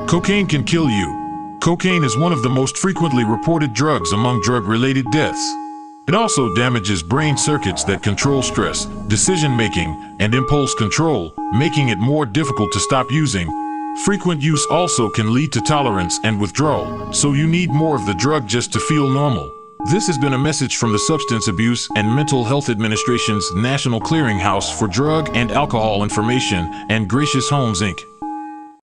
Cocaine can kill you. Cocaine is one of the most frequently reported drugs among drug-related deaths. It also damages brain circuits that control stress, decision-making, and impulse control, making it more difficult to stop using. Frequent use also can lead to tolerance and withdrawal, so you need more of the drug just to feel normal. This has been a message from the Substance Abuse and Mental Health Administration's National Clearinghouse for Drug and Alcohol Information and Gracious Homes, Inc.